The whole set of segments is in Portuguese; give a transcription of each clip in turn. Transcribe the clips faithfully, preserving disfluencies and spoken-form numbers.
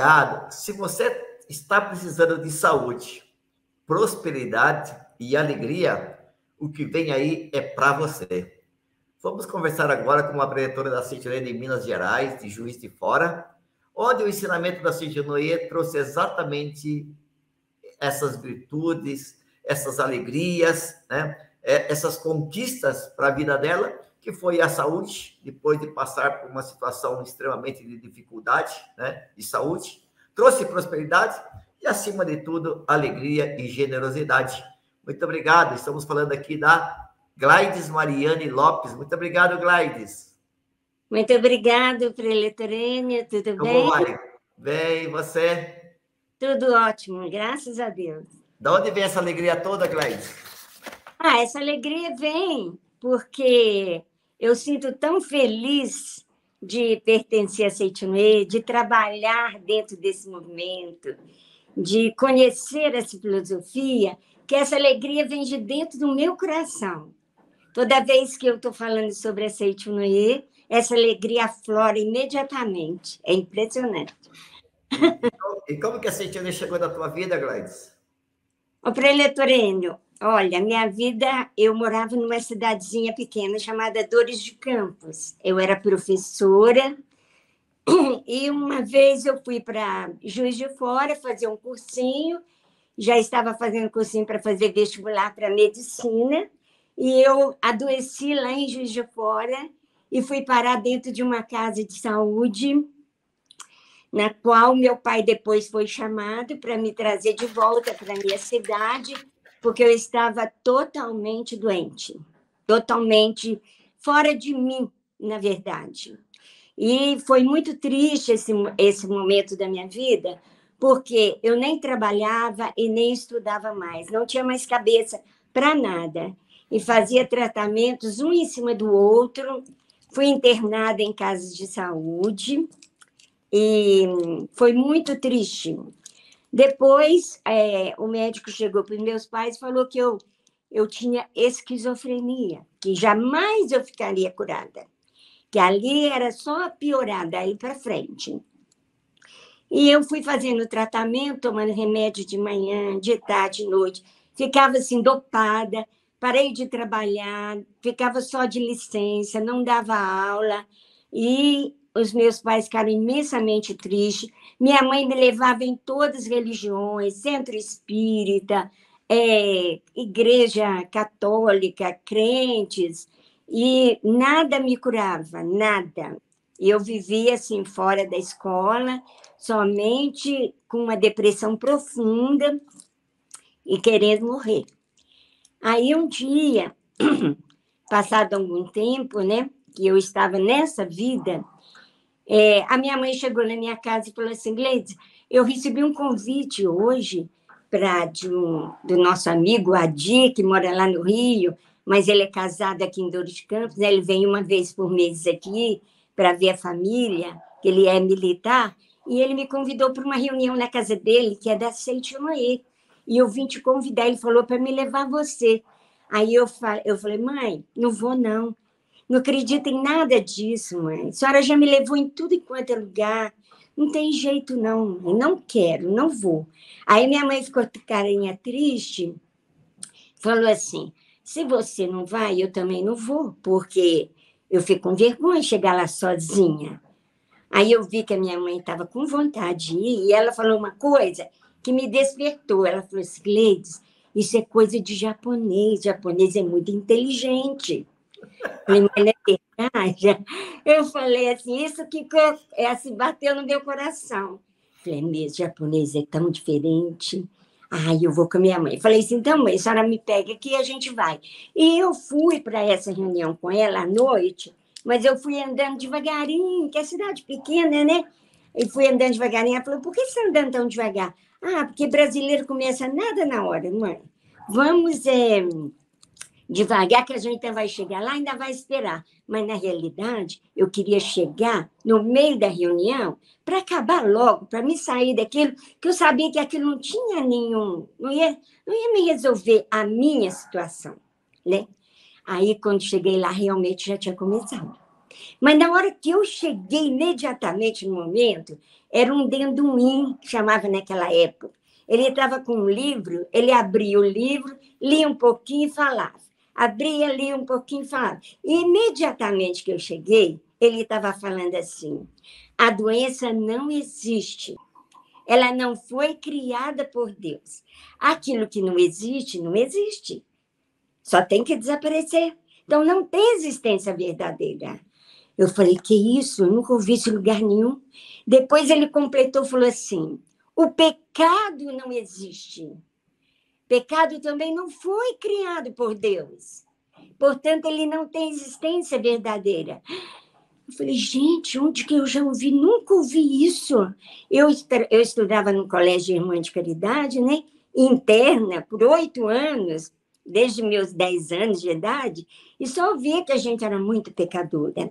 obrigado. Se você está precisando de saúde, prosperidade e alegria, o que vem aí é para você. Vamos conversar agora com uma preletora da Seitianoye de Minas Gerais, de Juiz de Fora, onde o ensinamento da Seitianoye trouxe exatamente essas virtudes, essas alegrias, né? Essas conquistas para a vida dela, que foi a saúde, depois de passar por uma situação extremamente de dificuldade, né, de saúde, trouxe prosperidade e, acima de tudo, alegria e generosidade. Muito obrigado. Estamos falando aqui da Glaides Mariane Lopes. Muito obrigado, Glaides. Muito obrigado, preletora Ênia. Tudo Como bem? vai? Bem, e você? Tudo ótimo, graças a Deus. De onde vem essa alegria toda, Glaides? Ah, essa alegria vem porque eu sinto tão feliz de pertencer a Seitianoye, de trabalhar dentro desse movimento, de conhecer essa filosofia, que essa alegria vem de dentro do meu coração. Toda vez que eu estou falando sobre a Seitianoye, essa alegria aflora imediatamente. É impressionante. E, e como que a Seitianoye chegou na tua vida, Glaides? Ô, preletor Ênio, olha, minha vida, eu morava numa cidadezinha pequena chamada Dores de Campos. Eu era professora e uma vez eu fui para Juiz de Fora fazer um cursinho, já estava fazendo cursinho para fazer vestibular para medicina, e eu adoeci lá em Juiz de Fora e fui parar dentro de uma casa de saúde, na qual meu pai depois foi chamado para me trazer de volta para a minha cidade, porque eu estava totalmente doente, totalmente fora de mim, na verdade. E foi muito triste esse, esse momento da minha vida, porque eu nem trabalhava e nem estudava mais, não tinha mais cabeça para nada, e fazia tratamentos um em cima do outro, fui internada em casas de saúde, e foi muito triste. Depois, é, o médico chegou para os meus pais e falou que eu, eu tinha esquizofrenia, que jamais eu ficaria curada, que ali era só piorar daí para frente. E eu fui fazendo tratamento, tomando remédio de manhã, de tarde, de noite, ficava assim dopada, parei de trabalhar, ficava só de licença, não dava aula, e os meus pais ficaram imensamente tristes. Minha mãe me levava em todas as religiões, centro espírita, é, igreja católica, crentes, e nada me curava, nada. Eu vivia assim fora da escola, somente com uma depressão profunda e querendo morrer. Aí um dia, passado algum tempo, né, que eu estava nessa vida, é, a minha mãe chegou na minha casa e falou assim: Gleides, eu recebi um convite hoje pra, de um, do nosso amigo Adi, que mora lá no Rio, mas ele é casado aqui em Dores de Campos, né? Ele vem uma vez por mês aqui para ver a família, que ele é militar, e ele me convidou para uma reunião na casa dele, que é da Seitianoye, e eu vim te convidar, ele falou para me levar você. Aí eu falei, eu falei, mãe, não vou não, não acredito em nada disso, mãe. A senhora já me levou em tudo enquanto é lugar. Não tem jeito, não. Não quero, não vou. Aí minha mãe ficou com carinha triste, falou assim, se você não vai, eu também não vou, porque eu fico com vergonha de chegar lá sozinha. Aí eu vi que a minha mãe estava com vontade de ir, e ela falou uma coisa que me despertou. Ela falou assim, Gleides, isso é coisa de japonês. Japonês é muito inteligente. Falei, mas não é verdade? Eu falei assim, isso que é, assim, bateu no meu coração. Falei, mesmo, japonês é tão diferente. Ai, eu vou com a minha mãe. Falei assim, então, mãe, a senhora me pega aqui e a gente vai. E eu fui para essa reunião com ela à noite, mas eu fui andando devagarinho, que é cidade pequena, né? E fui andando devagarinho. Ela falou, por que você está andando tão devagar? Ah, porque brasileiro começa nada na hora, mãe. Vamos... É... devagar, que a gente vai chegar lá, ainda vai esperar. Mas, na realidade, eu queria chegar no meio da reunião para acabar logo, para me sair daquilo, que eu sabia que aquilo não tinha nenhum... Não ia, não ia me resolver a minha situação, né? Aí, quando cheguei lá, realmente já tinha começado. Mas, na hora que eu cheguei imediatamente no momento, era um denduim, que chamava naquela época. Ele estava com um livro, ele abria o livro, lia um pouquinho e falava. Abria, lia um pouquinho e falava. E, imediatamente que eu cheguei, ele estava falando assim, a doença não existe. Ela não foi criada por Deus. Aquilo que não existe, não existe. Só tem que desaparecer. Então, não tem existência verdadeira. Eu falei, que isso? Eu nunca ouvi isso em lugar nenhum. Depois ele completou, falou assim, o pecado não existe. Pecado também não foi criado por Deus. Portanto, ele não tem existência verdadeira. Eu falei, gente, onde que eu já ouvi? Nunca ouvi isso. Eu, eu estudava no Colégio Irmã de Caridade, né? Interna, por oito anos, desde meus dez anos de idade, e só ouvia que a gente era muito pecadora.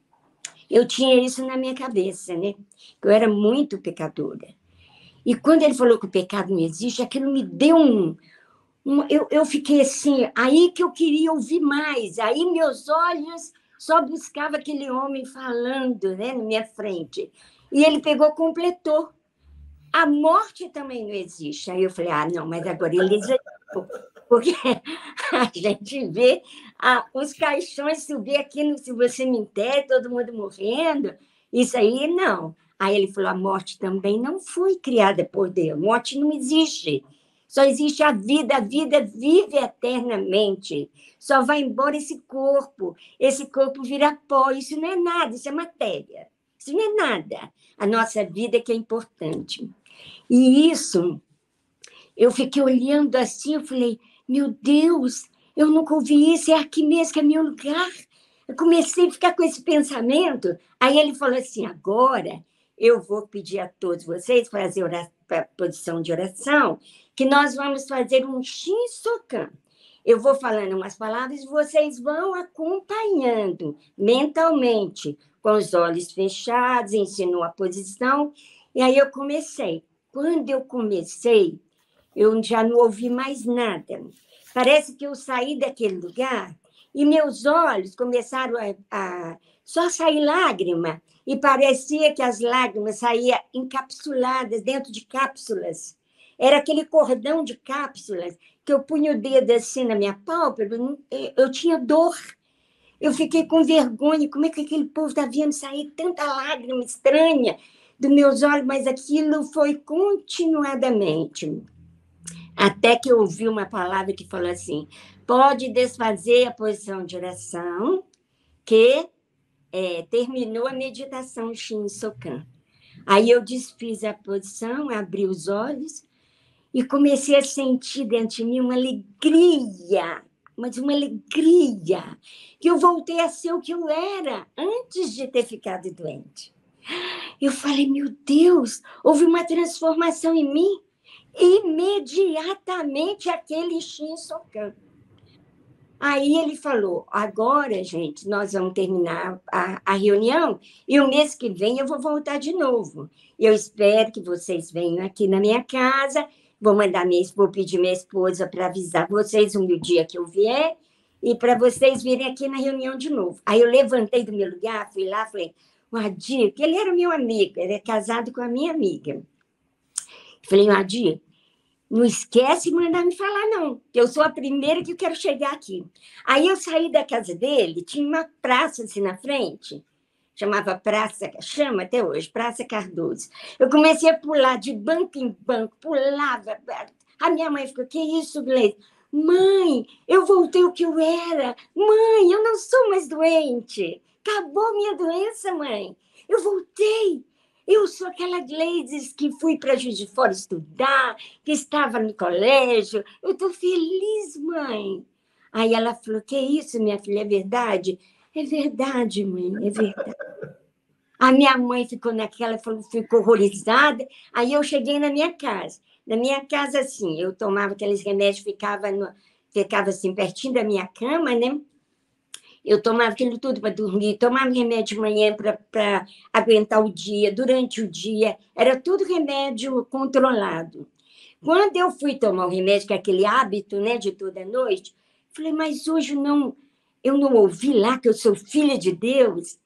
Eu tinha isso na minha cabeça, né? Eu era muito pecadora. E quando ele falou que o pecado não existe, aquilo me deu um... um eu, eu fiquei assim, aí que eu queria ouvir mais. Aí meus olhos só buscavam aquele homem falando, né, na minha frente. E ele pegou, completou. A morte também não existe. Aí eu falei, ah, não, mas agora ele exagerou. Porque a gente vê ah, os caixões subir aqui no Se Você Me Der, todo mundo morrendo. Isso aí, não. Aí ele falou, a morte também não foi criada por Deus. Morte não existe. Só existe a vida. A vida vive eternamente. Só vai embora esse corpo. Esse corpo vira pó. Isso não é nada, isso é matéria. Isso não é nada. A nossa vida é que é importante. E isso, eu fiquei olhando assim, eu falei, meu Deus, eu nunca ouvi isso, é aqui mesmo que é meu lugar. Eu comecei a ficar com esse pensamento. Aí ele falou assim, agora eu vou pedir a todos vocês fazer oração, posição de oração, que nós vamos fazer um Shinsokan. Eu vou falando umas palavras e vocês vão acompanhando mentalmente, com os olhos fechados, ensinou a posição, e aí eu comecei. Quando eu comecei, eu já não ouvi mais nada. Parece que eu saí daquele lugar e meus olhos começaram a, a só sair lágrima, e parecia que as lágrimas saíam encapsuladas dentro de cápsulas. Era aquele cordão de cápsulas que eu punha o dedo assim na minha pálpebra, eu tinha dor. Eu fiquei com vergonha, como é que aquele povo está vendo sair tanta lágrima estranha dos meus olhos, mas aquilo foi continuadamente. Até que eu ouvi uma palavra que falou assim, pode desfazer a posição de oração, que é, terminou a meditação Shinsokan. Aí eu desfiz a posição, abri os olhos e comecei a sentir dentro de mim uma alegria, mas uma alegria, que eu voltei a ser o que eu era antes de ter ficado doente. Eu falei, meu Deus, houve uma transformação em mim. Imediatamente aquele Shinsokan. Aí ele falou, agora, gente, nós vamos terminar a, a reunião e o mês que vem eu vou voltar de novo. Eu espero que vocês venham aqui na minha casa, vou mandar minha, vou pedir minha esposa para avisar vocês no dia que eu vier e para vocês virem aqui na reunião de novo. Aí eu levantei do meu lugar, fui lá, falei, o Adir, que ele era meu amigo, ele é casado com a minha amiga. Falei, Adir, não esquece de mandar me falar, não, que eu sou a primeira que eu quero chegar aqui. Aí eu saí da casa dele, tinha uma praça assim na frente, chamava Praça, chama até hoje, Praça Cardoso. Eu comecei a pular de banco em banco, pulava. A minha mãe ficou, que isso, Gleice? Mãe, eu voltei o que eu era. Mãe, eu não sou mais doente. Acabou minha doença, mãe. Eu voltei. Eu sou aquela Gleice que fui para Juiz de Fora estudar, que estava no colégio. Eu estou feliz, mãe. Aí ela falou, que isso, minha filha, é verdade? É verdade, mãe, é verdade. A minha mãe ficou naquela, ficou horrorizada. Aí eu cheguei na minha casa. Na minha casa, assim, eu tomava aqueles remédios, ficava, no, ficava assim, pertinho da minha cama, né? Eu tomava aquilo tudo para dormir, tomava remédio de manhã para aguentar o dia, durante o dia, era tudo remédio controlado. Quando eu fui tomar o remédio, que é aquele hábito, né, de toda noite, falei, mas hoje não, eu não ouvi lá que eu sou filha de Deus?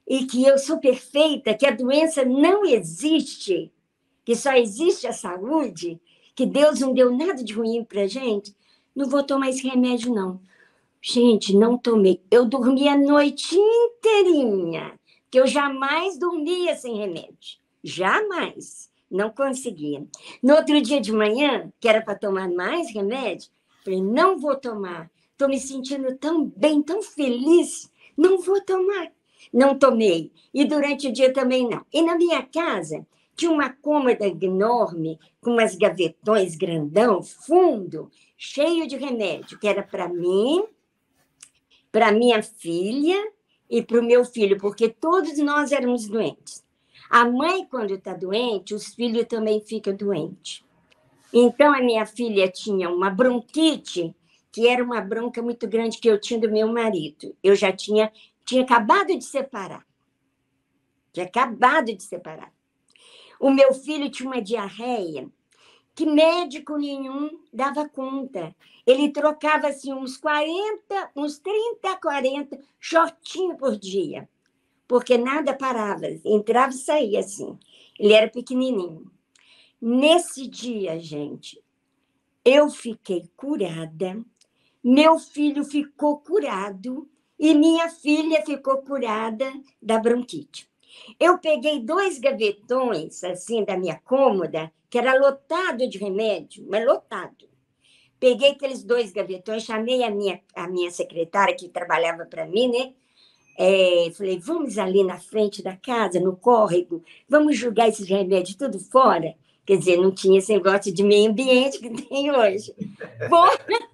e que eu sou perfeita, que a doença não existe, que só existe a saúde, que Deus não deu nada de ruim para a gente, não vou tomar esse remédio, não. Gente, não tomei. Eu dormi a noite inteirinha, que eu jamais dormia sem remédio. Jamais. Não conseguia. No outro dia de manhã, que era para tomar mais remédio, falei, não vou tomar. Estou me sentindo tão bem, tão feliz. Não vou tomar. Não tomei. E durante o dia também não. E na minha casa, tinha uma cômoda enorme, com umas gavetões grandão, fundo, cheio de remédio, que era para mim, para minha filha e para o meu filho, porque todos nós éramos doentes. A mãe, quando está doente, os filhos também ficam doentes. Então, a minha filha tinha uma bronquite, que era uma bronca muito grande que eu tinha do meu marido. Eu já tinha, tinha acabado de separar. Tinha acabado de separar. O meu filho tinha uma diarreia que médico nenhum dava conta. Ele trocava assim, uns quarenta, uns trinta, quarenta shortinhos por dia, porque nada parava, entrava e saía assim. Ele era pequenininho. Nesse dia, gente, eu fiquei curada, meu filho ficou curado e minha filha ficou curada da bronquite. Eu peguei dois gavetões, assim, da minha cômoda, que era lotado de remédio, mas lotado. Peguei aqueles dois gavetões, chamei a minha, a minha secretária, que trabalhava para mim, né? É, falei, vamos ali na frente da casa, no córrego, vamos jogar esses remédios tudo fora. Quer dizer, não tinha esse negócio de meio ambiente que tem hoje. Bom,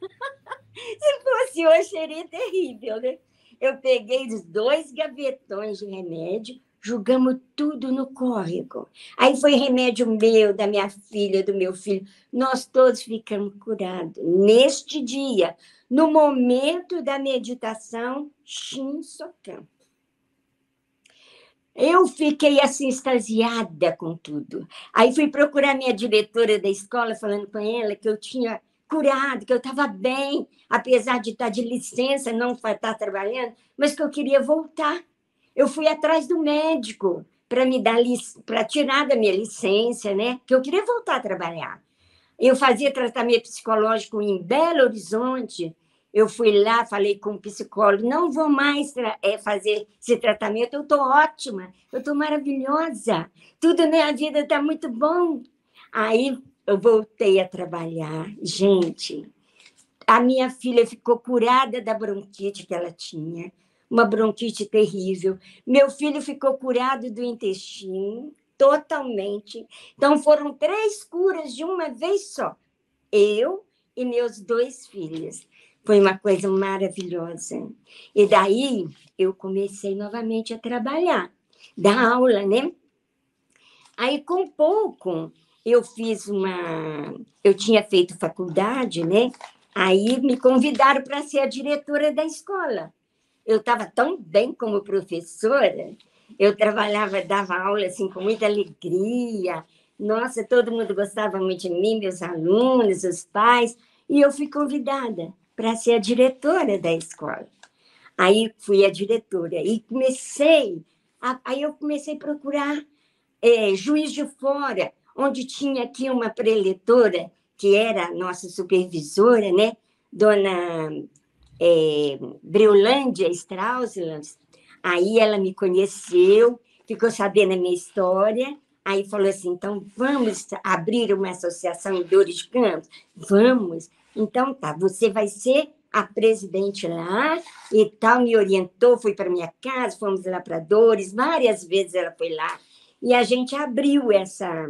se fosse hoje, seria terrível, né? Eu peguei os dois gavetões de remédio, jogamos tudo no córrego. Aí foi remédio meu, da minha filha, do meu filho. Nós todos ficamos curados. Neste dia, no momento da meditação, Shinsokan. Eu fiquei assim, extasiada com tudo. Aí fui procurar minha diretora da escola, falando com ela que eu tinha curado, que eu estava bem, apesar de estar de licença, não estar trabalhando, mas que eu queria voltar. Eu fui atrás do médico para me dar para tirar da minha licença, né? Que eu queria voltar a trabalhar. Eu fazia tratamento psicológico em Belo Horizonte. Eu fui lá, falei com o psicólogo, não vou mais é, fazer esse tratamento, eu estou ótima, eu estou maravilhosa, tudo na minha vida está muito bom. Aí eu voltei a trabalhar. Gente, a minha filha ficou curada da bronquite que ela tinha, uma bronquite terrível. Meu filho ficou curado do intestino, totalmente. Então, foram três curas de uma vez só. Eu e meus dois filhos. Foi uma coisa maravilhosa. E daí, eu comecei novamente a trabalhar, dar aula, né? Aí, com pouco, eu fiz uma... Eu tinha feito faculdade, né? Aí, me convidaram para ser a diretora da escola. Eu estava tão bem como professora, eu trabalhava, dava aula assim, com muita alegria. Nossa, todo mundo gostava muito de mim, meus alunos, os pais. E eu fui convidada para ser a diretora da escola. Aí fui a diretora e comecei, a, aí eu comecei a procurar é, Juiz de Fora, onde tinha aqui uma preletora, que era a nossa supervisora, né? Dona é, Breulândia Strausland. Aí ela me conheceu, ficou sabendo a minha história, aí falou assim, então vamos abrir uma associação em Dores de Campos? Vamos. Então tá, você vai ser a presidente lá e tal, me orientou, fui para minha casa, fomos lá para Dores, várias vezes ela foi lá, e a gente abriu essa,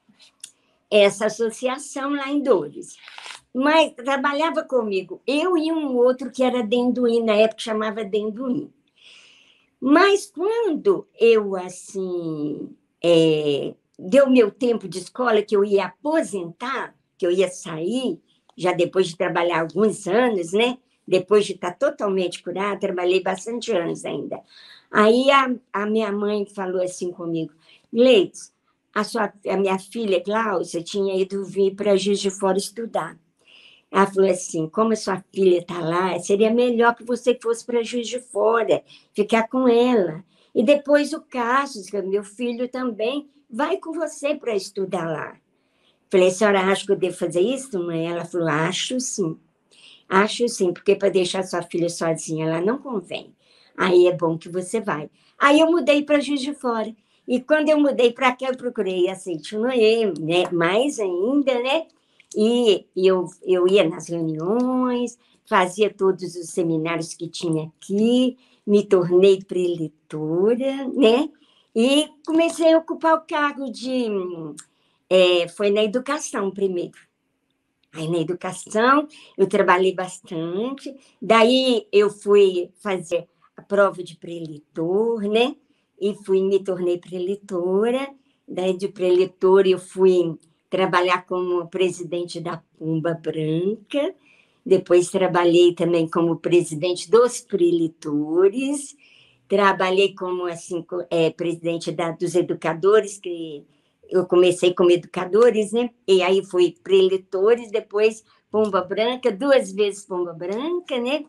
essa associação lá em Dores. Mas trabalhava comigo, eu e um outro que era Denduim, na época chamava Denduim. Mas quando eu, assim, é, deu meu tempo de escola, que eu ia aposentar, que eu ia sair, já depois de trabalhar alguns anos, né? Depois de estar totalmente curada, trabalhei bastante anos ainda. Aí a, a minha mãe falou assim comigo, Gleides, a, sua, a minha filha, Cláudia, tinha ido vir para Juiz de Fora estudar. Ela falou assim, como a sua filha está lá, seria melhor que você fosse para Juiz de Fora, ficar com ela. E depois o Cassius, que é meu filho também, vai com você para estudar lá. Falei, a senhora acha que eu devo fazer isso, mãe? Ela falou, acho sim. Acho sim, porque para deixar sua filha sozinha, ela não convém. Aí é bom que você vai. Aí eu mudei para Juiz de Fora. E quando eu mudei para cá, eu procurei a Seitianoye, né? Mais ainda, né? E eu, eu ia nas reuniões, fazia todos os seminários que tinha aqui, me tornei preletora, né? E comecei a ocupar o cargo de... É, foi na educação primeiro. Aí, na educação, eu trabalhei bastante. Daí, eu fui fazer a prova de preletor, né? E fui, me tornei preletora. Daí, de preletora, eu fui trabalhar como presidente da Pomba Branca. Depois, trabalhei também como presidente dos preletores. Trabalhei como assim, é, presidente da, dos educadores, que eu comecei como educadores, né? E aí fui preletores, depois Pomba Branca, duas vezes Pomba Branca, né?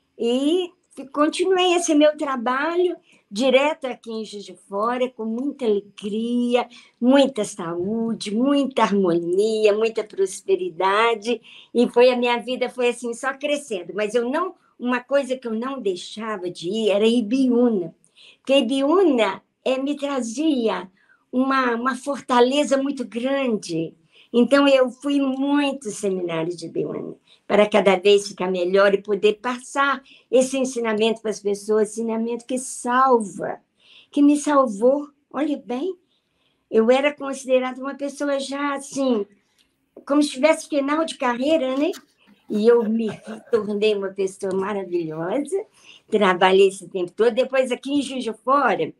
E continuei esse meu trabalho direto aqui em Juiz de Fora, com muita alegria, muita saúde, muita harmonia, muita prosperidade, e foi a minha vida foi assim só crescendo. Mas eu não, uma coisa que eu não deixava de ir era Ibiúna, porque Ibiúna é, me trazia uma, uma fortaleza muito grande. Então, eu fui em muitos seminários de Ibiúna, para cada vez ficar melhor e poder passar esse ensinamento para as pessoas, ensinamento que salva, que me salvou. Olha bem, eu era considerada uma pessoa já assim, como se tivesse final de carreira, né? E eu me tornei uma pessoa maravilhosa, trabalhei esse tempo todo. Depois, aqui em Juiz de Fora,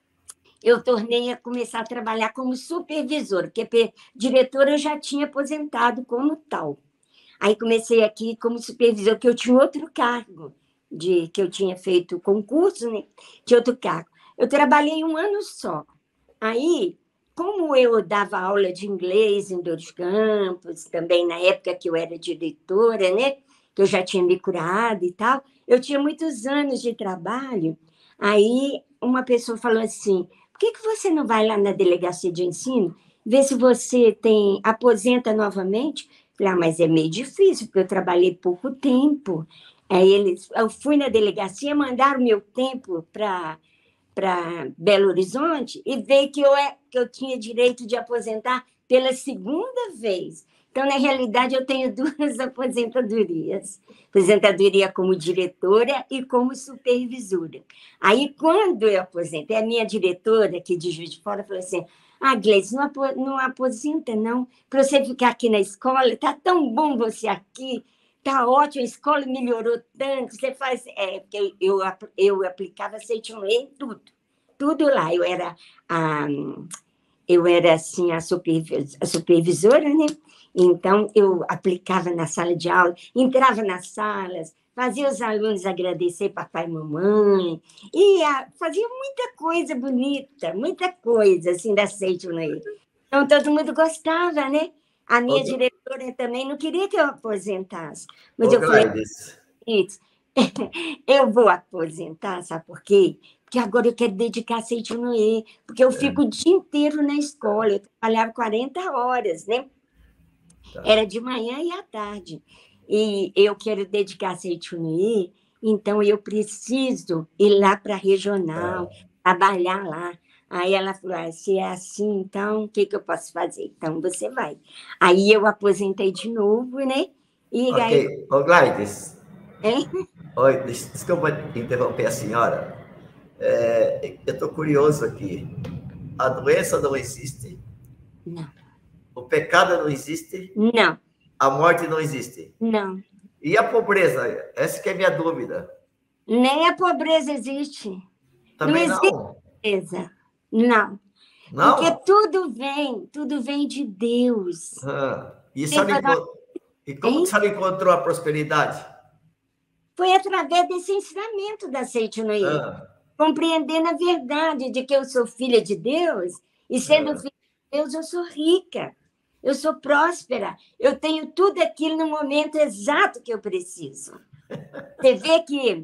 eu tornei a começar a trabalhar como supervisora, porque diretora eu já tinha aposentado como tal. Aí comecei aqui como supervisora, que eu tinha outro cargo, de que eu tinha feito concurso, né? Tinha outro cargo. Eu trabalhei um ano só. Aí, como eu dava aula de inglês em Dois Campos, também na época que eu era diretora, né? Que eu já tinha me curado e tal, eu tinha muitos anos de trabalho. Aí, uma pessoa falou assim, por que, que você não vai lá na delegacia de ensino, ver se você tem aposenta novamente? Falei, ah, mas é meio difícil, porque eu trabalhei pouco tempo. Aí eles, eu fui na delegacia, mandaram meu tempo para para Belo Horizonte e veio que eu, é, que eu tinha direito de aposentar pela segunda vez. Então, na realidade, eu tenho duas aposentadorias. Aposentadoria como diretora e como supervisora. Aí, quando eu aposentei, a minha diretora, aqui de Juiz de Fora, falou assim, ah, Gleice, não, não aposenta, não, para você ficar aqui na escola, está tão bom você aqui, está ótimo, a escola melhorou tanto, você faz... É, porque eu, eu aplicava Seitianoye em tudo, tudo lá. Eu era, a, eu era assim, a, supervis, a supervisora, né? Então, eu aplicava na sala de aula, entrava nas salas, fazia os alunos agradecer papai e mamãe, e a, fazia muita coisa bonita, muita coisa, assim, da Seitianoye. Então, todo mundo gostava, né? A minha Ô, diretora também não queria que eu aposentasse. Mas Ô, eu falei, eu vou aposentar, sabe por quê? Porque agora eu quero dedicar a Seitianoye, porque eu fico é. o dia inteiro na escola, eu trabalhava quarenta horas, né? Tá. Era de manhã e à tarde. E eu quero dedicar a Seitianoye, então eu preciso ir lá para a regional, é. trabalhar lá. Aí ela falou, ah, se é assim, então, o que, que eu posso fazer? Então, você vai. Aí eu aposentei de novo, né? E ok. Aí... Ô, Gleides. Hein? Oi, desculpa interromper a senhora. É, eu estou curioso aqui. A doença não existe? Não. O pecado não existe? Não. A morte não existe? Não. E a pobreza? Essa que é a minha dúvida. Nem a pobreza existe. Também não existe não? pobreza. Não. Não? Porque tudo vem, tudo vem de Deus. Ah, e, sabe, e como que você encontrou a prosperidade? Foi através desse ensinamento da Seitianoye. Ah. Compreendendo a verdade de que eu sou filha de Deus, e sendo ah. filha de Deus, eu sou rica, eu sou próspera, eu tenho tudo aquilo no momento exato que eu preciso. Você vê que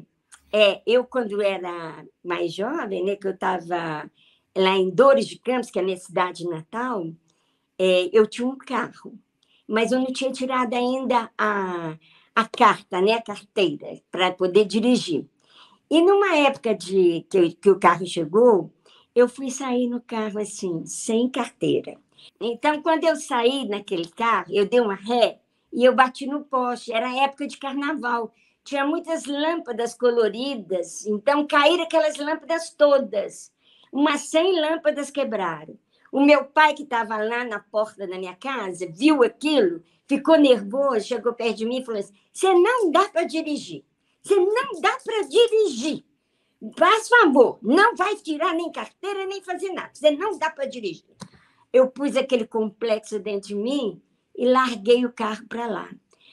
É, eu, quando era mais jovem, né, que eu estava lá em Dores de Campos, que é a minha cidade natal, é, eu tinha um carro, mas eu não tinha tirado ainda a, a carta, né, a carteira, para poder dirigir. E numa época de, que, que o carro chegou, eu fui sair no carro assim, sem carteira. Então, quando eu saí naquele carro, eu dei uma ré e eu bati no poste. Era época de carnaval. Tinha muitas lâmpadas coloridas, então caíram aquelas lâmpadas todas. Umas cem lâmpadas quebraram. O meu pai, que estava lá na porta da minha casa, viu aquilo, ficou nervoso, chegou perto de mim e falou assim: você não dá para dirigir. Você não dá para dirigir. Faz favor, não vai tirar nem carteira, nem fazer nada. Você não dá para dirigir. Eu pus aquele complexo dentro de mim e larguei o carro para lá.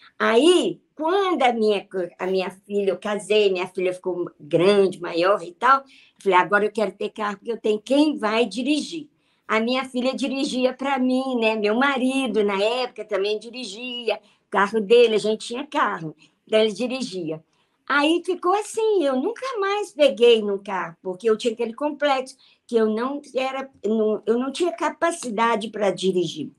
Aí, quando a minha, a minha filha, eu casei, minha filha ficou grande, maior e tal, falei, agora eu quero ter carro, porque eu tenho quem vai dirigir. A minha filha dirigia para mim, né? Meu marido, na época, também dirigia. O carro dele, a gente tinha carro, então ele dirigia. Aí ficou assim, eu nunca mais peguei no carro, porque eu tinha aquele complexo que eu não era, eu não tinha capacidade para dirigir.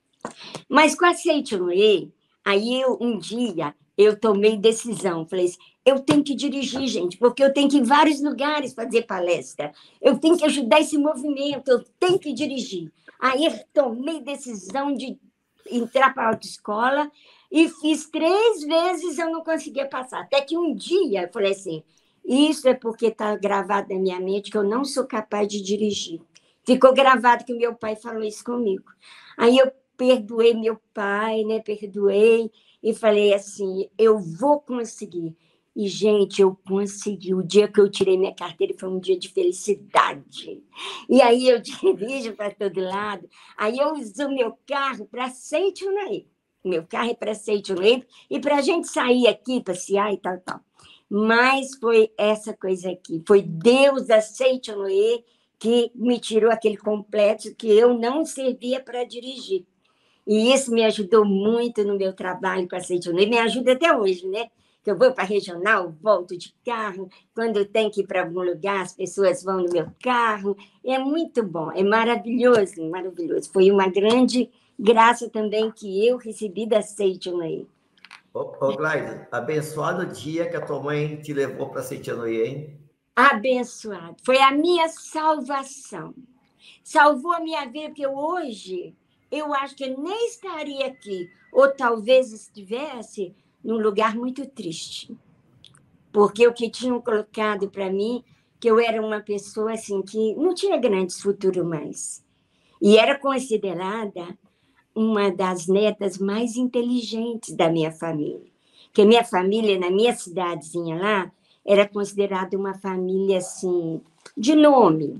Mas com a Seitianoye, aí eu, um dia eu tomei decisão, falei assim, eu tenho que dirigir, gente, porque eu tenho que ir em vários lugares fazer palestra, eu tenho que ajudar esse movimento, eu tenho que dirigir. Aí eu tomei decisão de entrar para a autoescola e fiz três vezes, eu não conseguia passar. Até que um dia eu falei assim, isso é porque está gravado na minha mente que eu não sou capaz de dirigir. Ficou gravado que meu pai falou isso comigo. Aí eu perdoei meu pai, né? Perdoei e falei assim, eu vou conseguir. E, gente, eu consegui. O dia que eu tirei minha carteira foi um dia de felicidade. E aí eu dirijo para todo lado. Aí eu uso meu carro para Seitianoye. Meu carro é para Seitianoye e para a gente sair aqui, passear e tal, tal. Mas foi essa coisa aqui. Foi Deus da Seitianoye que me tirou aquele complexo que eu não servia para dirigir. E isso me ajudou muito no meu trabalho com a Seitianoye, me ajuda até hoje, né? Que eu vou para a regional, volto de carro, quando eu tenho que ir para algum lugar, as pessoas vão no meu carro. É muito bom, é maravilhoso, maravilhoso. Foi uma grande graça também que eu recebi da Seitianoye. Ô, ô Gleide, abençoado dia que a tua mãe te levou para Seitianoye, hein? Abençoado. Foi a minha salvação. Salvou a minha vida, porque hoje eu acho que eu nem estaria aqui, ou talvez estivesse num lugar muito triste. Porque o que tinham colocado para mim, que eu era uma pessoa assim que não tinha grandes futuro mais. E era considerada uma das netas mais inteligentes da minha família. Porque minha família, na minha cidadezinha lá, era considerada uma família assim, de nome.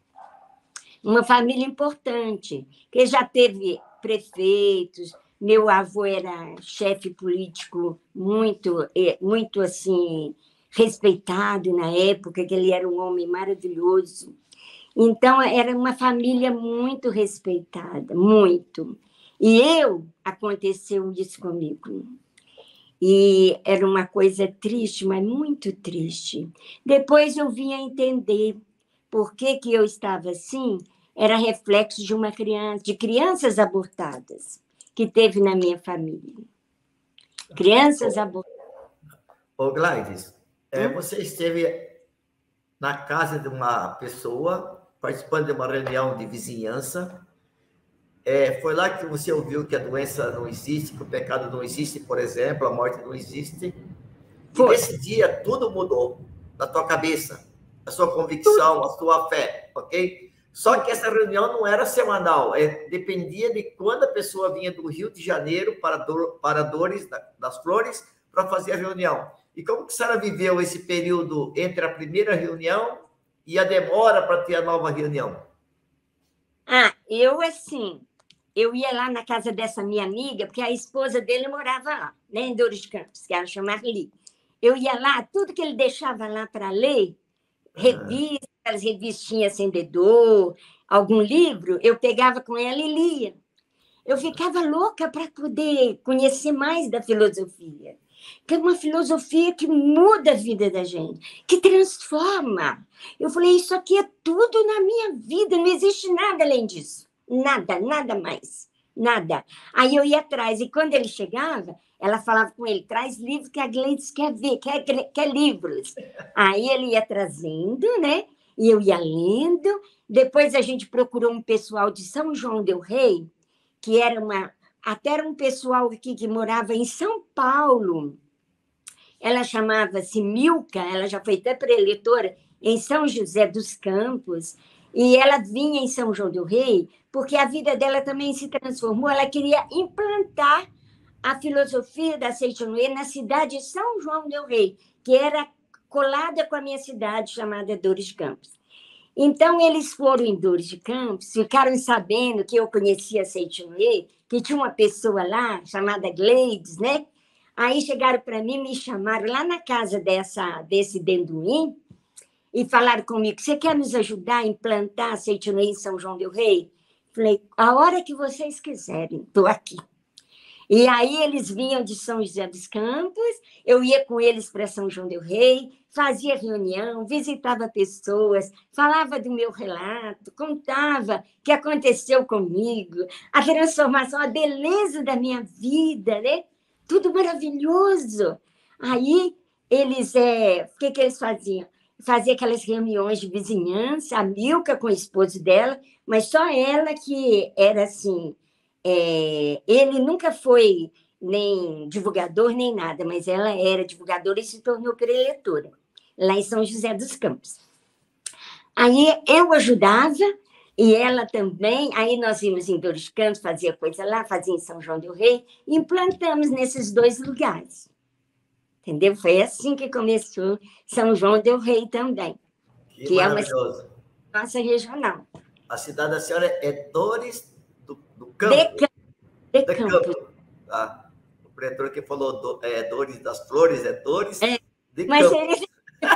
Uma família importante, que já teve prefeitos, meu avô era chefe político muito, muito assim, respeitado na época, que ele era um homem maravilhoso. Então, era uma família muito respeitada, muito. E eu, aconteceu isso comigo. E era uma coisa triste, mas muito triste. Depois eu vim a entender por que, que eu estava assim, era reflexo de uma criança, de crianças abortadas que teve na minha família. Crianças abortadas. Ô, Gleides, é, hum? Você esteve na casa de uma pessoa, participando de uma reunião de vizinhança. É, foi lá que você ouviu que a doença não existe, que o pecado não existe, por exemplo, a morte não existe. Foi. E nesse dia tudo mudou na tua cabeça, a sua convicção, a sua fé, ok? Só que essa reunião não era semanal, é, dependia de quando a pessoa vinha do Rio de Janeiro para, do, para Dores das Flores para fazer a reunião. E como que a senhora viveu esse período entre a primeira reunião e a demora para ter a nova reunião? Ah, eu assim, eu ia lá na casa dessa minha amiga, porque a esposa dele morava lá, né, em Dores de Campos, que ela chama Marli. Eu ia lá, tudo que ele deixava lá para ler, revistas, aquelas revistinhas acendedor, algum livro, eu pegava com ela e lia. Eu ficava louca para poder conhecer mais da filosofia. que é uma filosofia que muda a vida da gente, que transforma. Eu falei, isso aqui é tudo na minha vida, não existe nada além disso. Nada, nada mais. Nada. Aí eu ia atrás, e quando ele chegava, ela falava com ele, traz livros que a Gleides quer ver, quer, quer livros. Aí ele ia trazendo, né? E eu ia lendo. Depois a gente procurou um pessoal de São João del Rei, que era uma... Até era um pessoal aqui que morava em São Paulo. Ela chamava-se Milka, ela já foi até preletora em São José dos Campos, e ela vinha em São João del Rei, porque a vida dela também se transformou, ela queria implantar a filosofia da Seichonoye na cidade de São João del Rei, que era colada com a minha cidade, chamada Dores de Campos. Então, eles foram em Dores de Campos, ficaram sabendo que eu conhecia a Seichonoye, que tinha uma pessoa lá, chamada Gleides, né? Aí chegaram para mim, me chamaram lá na casa dessa, desse Denduim, e falaram comigo, você quer nos ajudar a implantar a Seichonoye em São João del Rei? Falei, a hora que vocês quiserem, estou aqui. E aí eles vinham de São José dos Campos, eu ia com eles para São João del Rei, fazia reunião, visitava pessoas, falava do meu relato, contava o que aconteceu comigo, a transformação, a beleza da minha vida, né? Tudo maravilhoso. Aí eles, é, o que, que eles faziam? Fazia aquelas reuniões de vizinhança, a Milka com o esposo dela, mas só ela que era assim... É, ele nunca foi nem divulgador, nem nada, mas ela era divulgadora e se tornou preletora, lá em São José dos Campos. Aí eu ajudava, e ela também, aí nós íamos em Dores de Campos, fazia coisa lá, fazia em São João del Rei, e implantamos nesses dois lugares. Entendeu? Foi assim que começou São João del Rei também. Que, que maravilhoso. É uma nossa regional. A cidade da senhora é Dores do, do Campo. De, Campo. De, de Campo. Campo. Ah, o pretor que falou do, é, Dores das Flores, é Dores é, de mas Campo. Seria,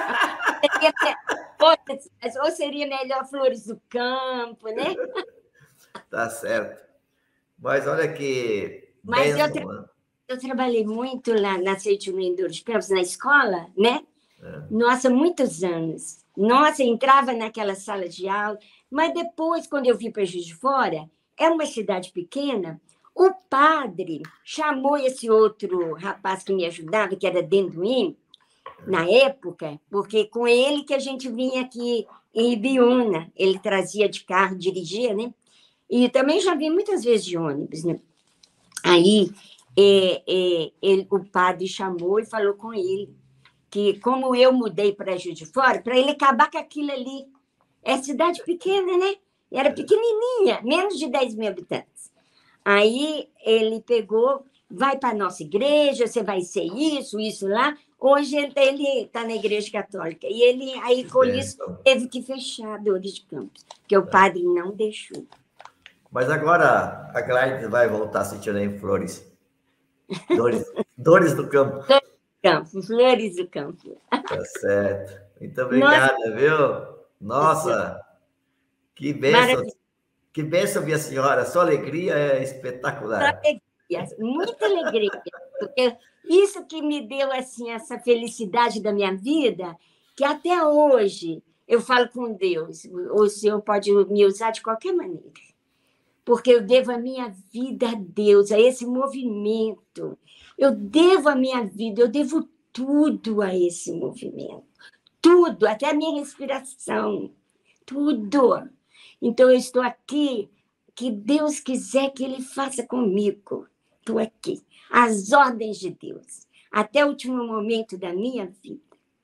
seria, ou seria melhor Flores do Campo, né? Tá certo. Mas olha que Mas bênção, eu, tra eu trabalhei muito lá na Seichonoye em Dores de Campos, na escola, né? É. Nossa, muitos anos. Nossa, entrava naquela sala de aula, mas depois, quando eu vim para Juiz de Fora, é uma cidade pequena, o padre chamou esse outro rapaz que me ajudava, que era Denduim, na época, porque com ele que a gente vinha aqui em Ibiúna, ele trazia de carro, dirigia, né? E também já vi muitas vezes de ônibus, né? Aí é, é, ele, o padre chamou e falou com ele que, como eu mudei para Juiz de Fora, para ele acabar com aquilo ali. É cidade pequena, né? Era pequenininha, menos de dez mil habitantes. Aí ele pegou, vai para a nossa igreja, você vai ser isso, isso lá. Hoje ele está na igreja católica. E ele, aí, com isso, teve que fechar Dores de Campos, porque o padre não deixou. Mas agora a Gleides vai voltar a assistir em Flores. Dores, Dores do Campo. Dores do Campo, Flores do Campo. Tá certo. Muito obrigada, Nossa. viu? Nossa, que bênção. Que bênção, minha senhora. Sua alegria é espetacular. Alegria, muita alegria. Porque isso que me deu assim, essa felicidade da minha vida, que até hoje eu falo com Deus, o Senhor pode me usar de qualquer maneira. Porque eu devo a minha vida a Deus, a esse movimento. Eu devo a minha vida, eu devo tudo a esse movimento. Tudo, até a minha respiração. Tudo. Então, eu estou aqui, que Deus quiser que Ele faça comigo. Estou aqui. As ordens de Deus. Até o último momento da minha vida.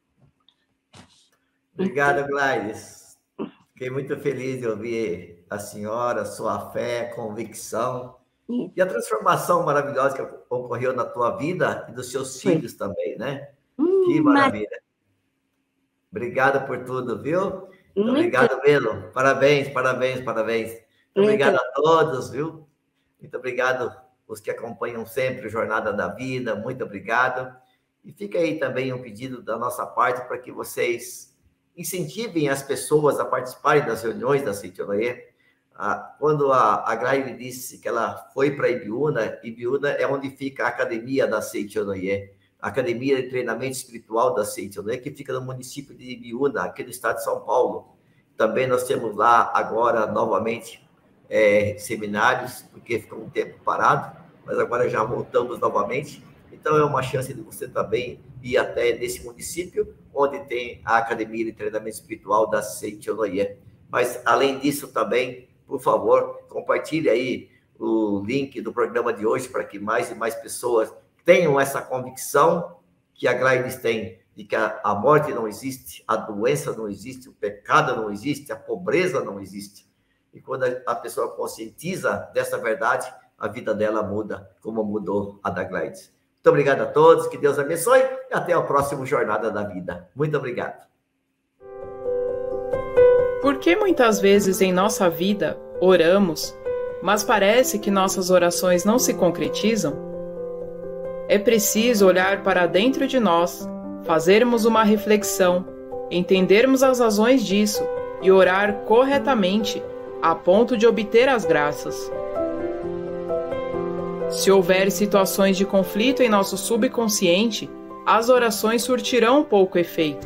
Obrigado, Gleides. Fiquei muito feliz de ouvir a senhora, sua fé, convicção é. e a transformação maravilhosa que ocorreu na tua vida e dos seus Foi. filhos também, né? Hum, que maravilha. Mar... Obrigado por tudo, viu? Muito obrigado mesmo. Parabéns, parabéns, parabéns. Muito, Muito obrigado a todos, viu? Muito obrigado os que acompanham sempre a Jornada da Vida. Muito obrigado. E fica aí também um pedido da nossa parte para que vocês incentivem as pessoas a participarem das reuniões da Seichonoye. Ah, quando a, a Gleides disse que ela foi para Ibiúna, Ibiúna é onde fica a academia da Seichonoye. Academia de Treinamento Espiritual da Seitianoye, que fica no município de Ibiúna, aqui no estado de São Paulo. Também nós temos lá agora, novamente, é, seminários, porque ficou um tempo parado, mas agora já voltamos novamente. Então, é uma chance de você também ir até nesse município, onde tem a Academia de Treinamento Espiritual da Seitianoye. Mas, além disso, também, por favor, compartilhe aí o link do programa de hoje para que mais e mais pessoas tenham essa convicção que a Gleides tem, de que a, a morte não existe, a doença não existe, o pecado não existe, a pobreza não existe. E quando a, a pessoa conscientiza dessa verdade, a vida dela muda, como mudou a da Gleides. Muito obrigado a todos, que Deus abençoe e até o próximo Jornada da Vida. Muito obrigado. Por que muitas vezes em nossa vida oramos, mas parece que nossas orações não se concretizam? É preciso olhar para dentro de nós, fazermos uma reflexão, entendermos as razões disso e orar corretamente a ponto de obter as graças. Se houver situações de conflito em nosso subconsciente, as orações surtirão pouco efeito.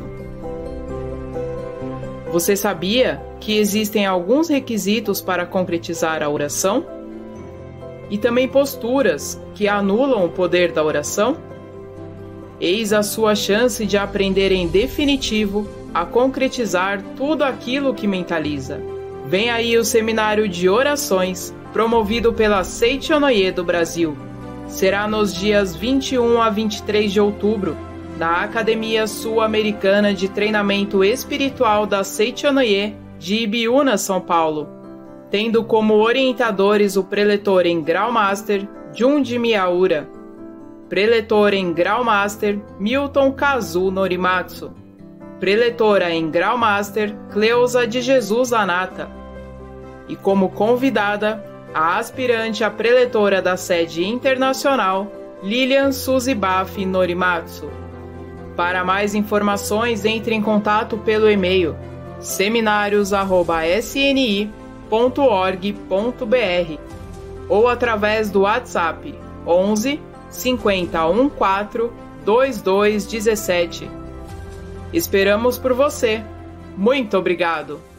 Você sabia que existem alguns requisitos para concretizar a oração? E também posturas que anulam o poder da oração? Eis a sua chance de aprender em definitivo a concretizar tudo aquilo que mentaliza. Vem aí o Seminário de Orações, promovido pela Seitianoye do Brasil. Será nos dias vinte e um a vinte e três de outubro, na Academia Sul-Americana de Treinamento Espiritual da Seitianoye, de Ibiúna, São Paulo, tendo como orientadores o preletor em Grau Master, Jundi Miyaura, preletor em Grau Master, Milton Kazu Norimatsu, preletora em Grau Master, Cleusa de Jesus Anata, e como convidada, a aspirante a preletora da sede internacional, Lilian Suzy Baf Norimatsu. Para mais informações, entre em contato pelo e-mail seminários arroba s n i ponto org ponto b r ou através do WhatsApp onze, cinquenta, quatorze, vinte e dois, dezessete. Esperamos por você. Muito obrigado!